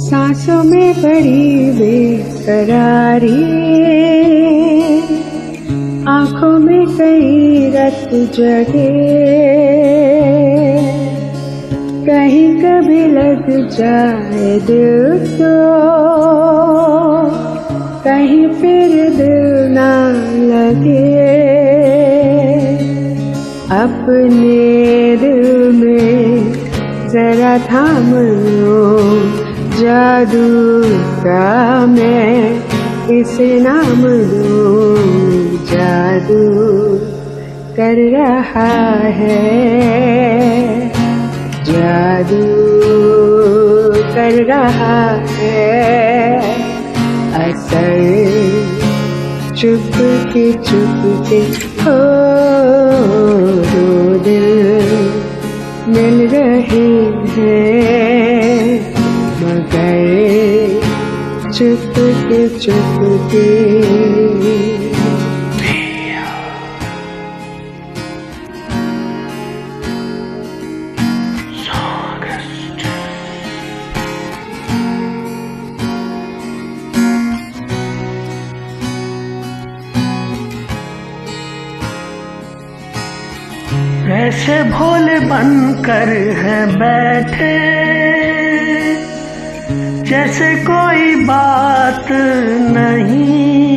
सांसों में बड़ी बेकरारी, आंखों में कई रत जगे, कहीं कभी लग जाए दिल तो कहीं फिर दिल ना लगे। अपने दिल में जरा थाम लो जादू का, मैं इसे नाम दूं जादू कर रहा है, जादू कर रहा है असर चुपके चुपके। हो दो दिल मिल रहे हैं मगर चुपके चुपके। ऐसे भोले बनकर है बैठे जैसे कोई बात नहीं,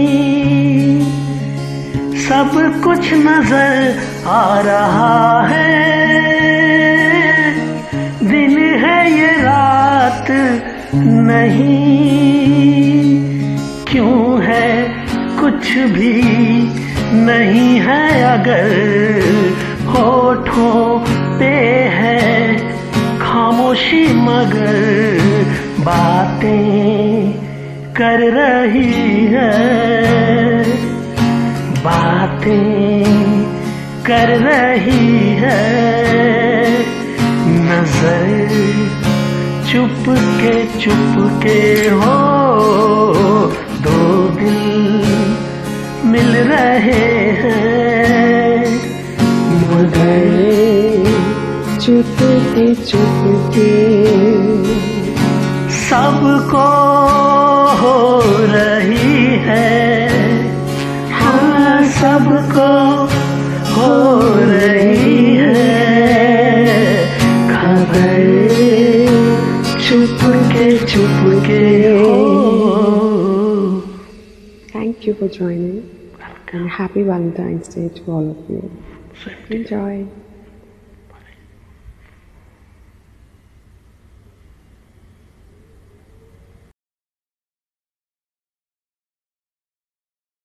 सब कुछ नजर आ रहा है, दिन है ये रात नहीं। क्यों है कुछ भी नहीं है अगर होठों पे है खामोशी, मगर बातें कर रही है, बातें कर रही है नजर चुपके चुपके। हो दो दिल मिल रहे हैं मगर चुपके चुपके। सबको हो रही है, हाँ सबको हो रही है खबर Chupke Chupke. Thank you for joining and happy Valentine's Day to all of you. Enjoy.